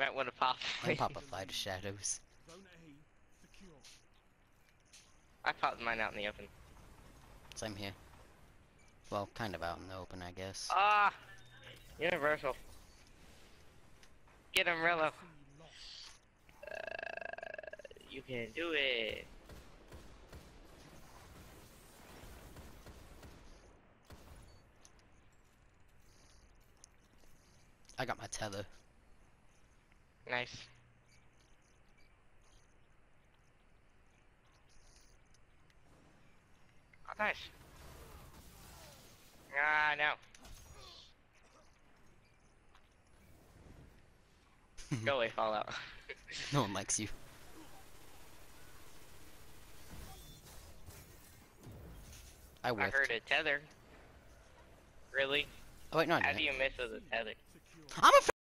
might want to pop. I can pop a fly to shadows. I popped mine out in the open. Same here. Well, kind of out in the open, I guess. Ah! Universal. Get him, Rello. You can do it. I got my tether. Nice. Oh, nice. Ah, no. Go away, Fallout. No one likes you. I I whiffed. heard a tether. Really? Oh wait, no, I How didn't. do you miss with a tether? I'm a